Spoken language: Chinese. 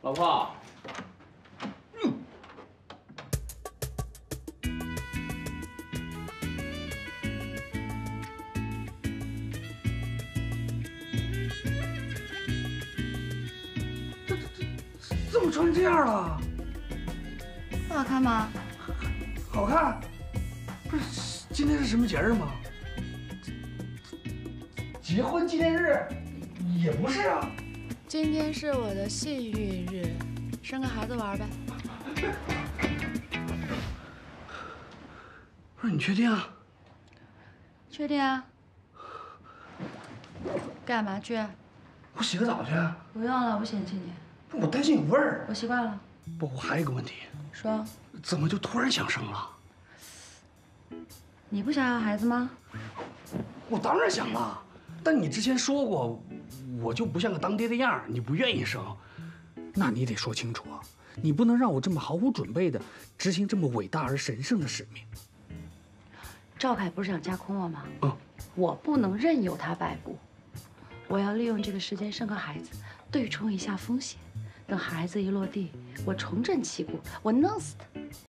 老婆。 怎么穿成这样了？ 不好看吗？ 好看。不是，今天是什么节日吗？结婚纪念日？也不是啊。 今天是我的幸运日，生个孩子玩呗。 不是你确定啊？ 确定啊。干嘛去？ 我洗个澡去。 不用了，我嫌弃你。 我担心有味儿。 我习惯了。 不，我还有一个问题。 说。 怎么就突然想生了？ 你不想要孩子吗？ 我当然想了，但你之前说过，我就不像个当爹的样儿，你不愿意生。 那你得说清楚啊，你不能让我这么毫无准备的执行这么伟大而神圣的使命。 赵凯不是想架空我吗？ 嗯。 我不能任由他摆布，我要利用这个时间生个孩子，对冲一下风险。等孩子一落地，我重振旗鼓，我弄死他。